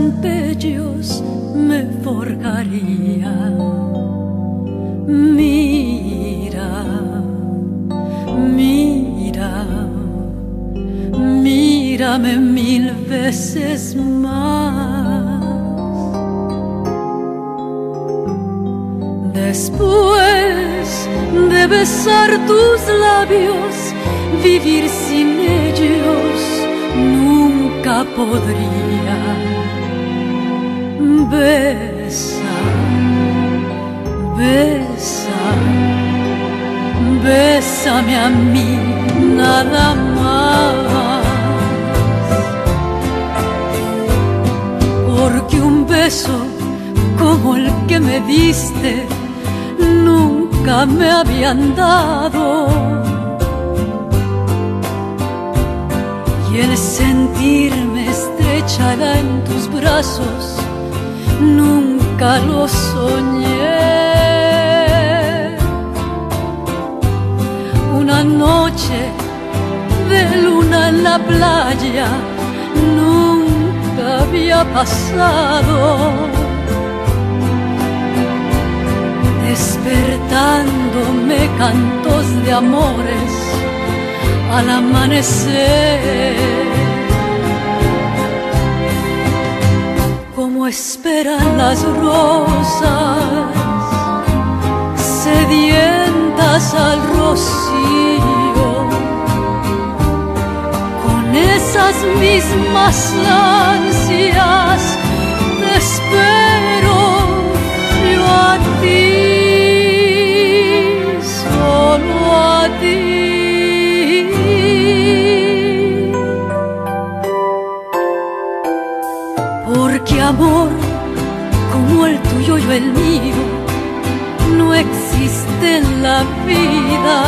bellos me forjaría. Mira, mira, mírame 1000 veces más. Después de besar tus labios, vivir sin ellos nunca podría. Besa, besa, bésame a mí nada más, porque un beso como el que me diste nunca me habían dado, y el sentirme estrechada en tus brazos nunca lo soñé. Una noche de luna en la playa nunca había pasado, despertándome cantos de amores al amanecer. Como esperan las rosas sedientas al rocío, con esas mismas ansias te espero yo a ti, solo a ti. Porque amor como el tuyo y el mío no existe en la vida.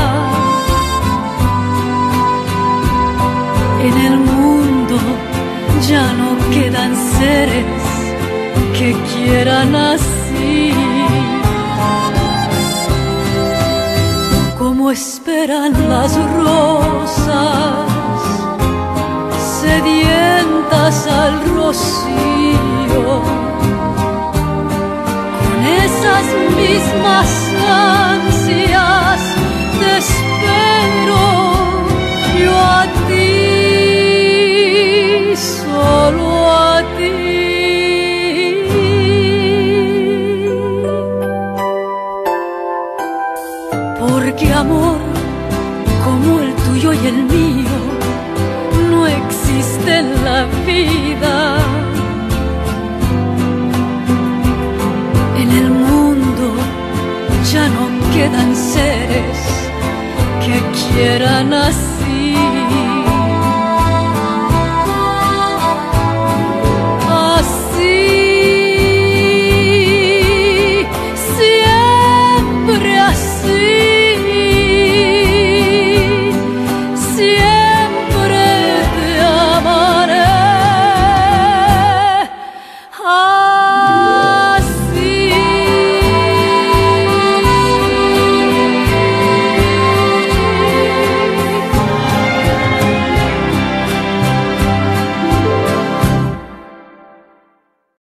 En el mundo ya no quedan seres que quieran así. Como esperan las rosas sedientas al rocío, con esas mismas ansias te espero yo a ti, solo a ti. Porque amor como el tuyo y el mío no existe en la vida. En el mundo ya no quedan seres que quieran así.